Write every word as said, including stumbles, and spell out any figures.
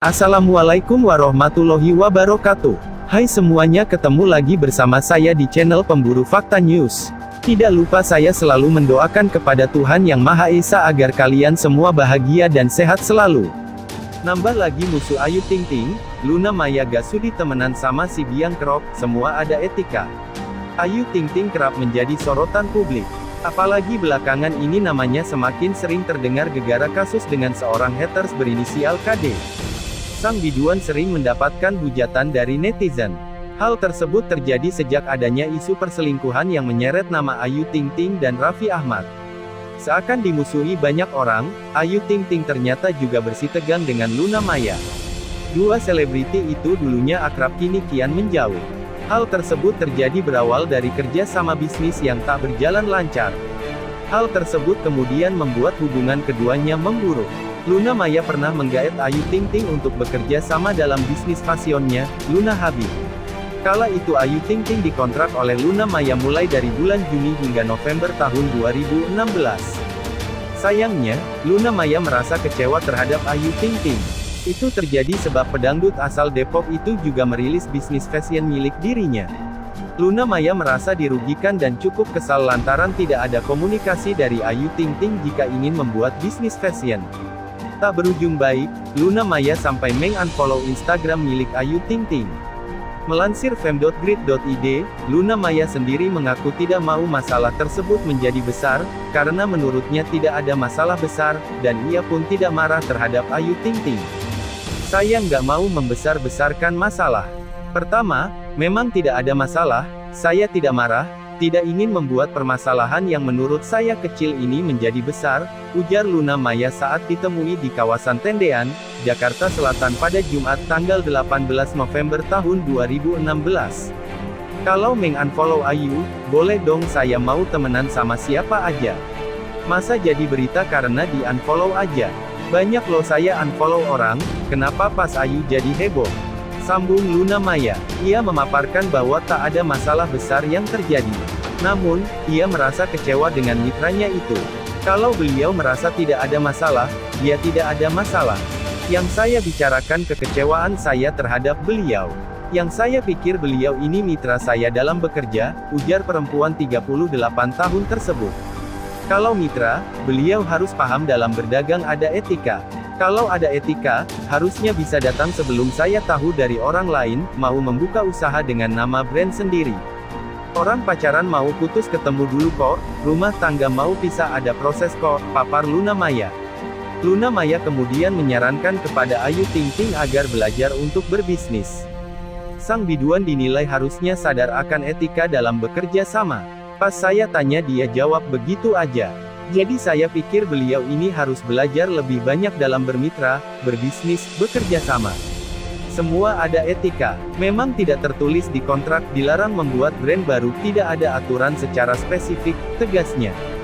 Assalamualaikum warahmatullahi wabarakatuh. Hai semuanya, ketemu lagi bersama saya di channel Pemburu Fakta News. Tidak lupa saya selalu mendoakan kepada Tuhan Yang Maha Esa agar kalian semua bahagia dan sehat selalu. Nambah lagi musuh Ayu Ting Ting, Luna Maya gak sudi temenan sama si Biang Kerok, semua ada etika. Ayu Ting Ting kerap menjadi sorotan publik. Apalagi belakangan ini namanya semakin sering terdengar gegara kasus dengan seorang haters berinisial K D. Sang biduan sering mendapatkan hujatan dari netizen. Hal tersebut terjadi sejak adanya isu perselingkuhan yang menyeret nama Ayu Ting Ting dan Raffi Ahmad. Seakan dimusuhi banyak orang, Ayu Ting Ting ternyata juga bersitegang dengan Luna Maya. Dua selebriti itu dulunya akrab, kini kian menjauh. Hal tersebut terjadi berawal dari kerja sama bisnis yang tak berjalan lancar. Hal tersebut kemudian membuat hubungan keduanya memburuk. Luna Maya pernah menggaet Ayu Ting Ting untuk bekerja sama dalam bisnis fashionnya, Luna Habib. Kala itu Ayu Ting Ting dikontrak oleh Luna Maya mulai dari bulan Juni hingga November tahun dua ribu enam belas. Sayangnya, Luna Maya merasa kecewa terhadap Ayu Ting Ting. Itu terjadi sebab pedangdut asal Depok itu juga merilis bisnis fashion milik dirinya. Luna Maya merasa dirugikan dan cukup kesal lantaran tidak ada komunikasi dari Ayu Ting Ting jika ingin membuat bisnis fashion. Tak berujung baik, Luna Maya sampai meng-unfollow Instagram milik Ayu Ting Ting. Melansir fem dot grid dot i d, Luna Maya sendiri mengaku tidak mau masalah tersebut menjadi besar, karena menurutnya tidak ada masalah besar, dan ia pun tidak marah terhadap Ayu Ting Ting. Saya nggak mau membesar-besarkan masalah. Pertama, memang tidak ada masalah, saya tidak marah, tidak ingin membuat permasalahan yang menurut saya kecil ini menjadi besar, ujar Luna Maya saat ditemui di kawasan Tendean, Jakarta Selatan pada Jumat tanggal delapan belas November tahun dua ribu enam belas. Kalau meng-unfollow Ayu, boleh dong, saya mau temenan sama siapa aja. Masa jadi berita karena di-unfollow aja? Banyak loh saya unfollow orang, kenapa pas Ayu jadi heboh? Sambung Luna Maya. Ia memaparkan bahwa tak ada masalah besar yang terjadi. Namun, ia merasa kecewa dengan mitranya itu. Kalau beliau merasa tidak ada masalah, dia tidak ada masalah. Yang saya bicarakan kekecewaan saya terhadap beliau. Yang saya pikir beliau ini mitra saya dalam bekerja, ujar perempuan tiga puluh delapan tahun tersebut. Kalau mitra, beliau harus paham dalam berdagang ada etika. Kalau ada etika, harusnya bisa datang sebelum saya tahu dari orang lain, mau membuka usaha dengan nama brand sendiri. Orang pacaran mau putus ketemu dulu kok, rumah tangga mau pisah ada proses kok, papar Luna Maya. Luna Maya kemudian menyarankan kepada Ayu Ting Ting agar belajar untuk berbisnis. Sang biduan dinilai harusnya sadar akan etika dalam bekerja sama. Pas saya tanya dia jawab begitu aja. Jadi saya pikir beliau ini harus belajar lebih banyak dalam bermitra, berbisnis, bekerja sama. Semua ada etika. Memang tidak tertulis di kontrak, dilarang membuat brand baru, tidak ada aturan secara spesifik, tegasnya.